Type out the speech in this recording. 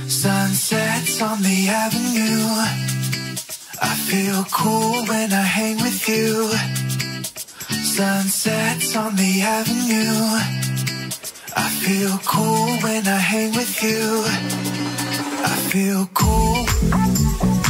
Sunsets on the avenue. I feel cool when I hang with you. Sunsets on the avenue. I feel cool when I hang with you. I feel cool.